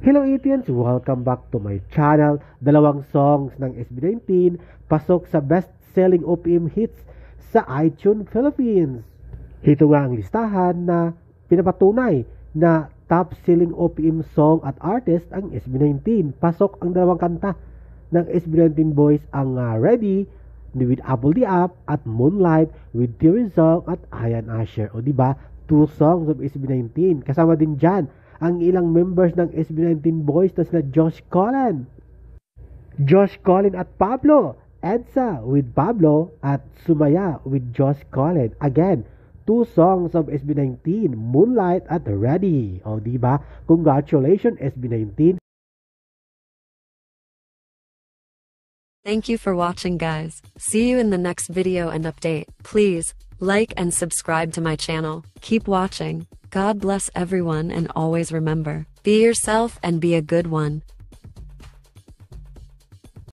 Hello Etians! Welcome back to my channel. Dalawang songs ng SB19 pasok sa best-selling OPM hits sa iTunes Philippines. Ito nga ang listahan na pinapatunay na top-selling OPM song at artist ang SB19. Pasok ang dalawang kanta ng SB19 Boys ang Ready with Apple the App at Moonlight with Tearing at Ayan Asher. O diba? Two songs of SB19. Kasama din dyan ang ilang members ng SB19 Boys na sila Josh Collin at Pablo, Edsa with Pablo at Sumaya with Josh Collin. Again, two songs of SB19, Moonlight at Ready. O diba? Congratulations SB19. Thank you for watching, guys. See you in the next video and update. Please like and subscribe to my channel. Keep watching. God bless everyone, and always remember, be yourself and be a good one.